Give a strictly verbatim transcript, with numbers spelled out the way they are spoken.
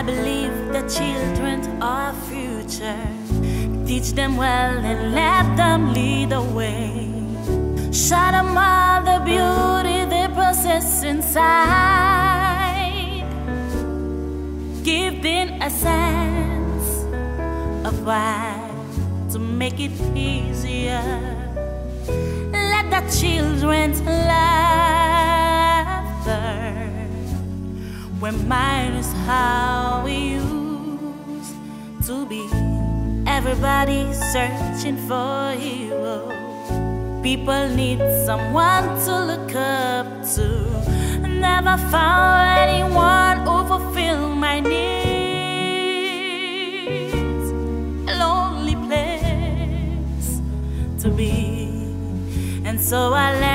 believe the children are future. Teach them well and let them lead the way. Show them all the beauty they possess inside. Give them a sense of why to make it easier. Let the children's laughter remind us how we used to be. Everybody's searching for a hero. People need someone to look up to. Never found anyone who fulfilled my needs. A lonely place to be. And so I left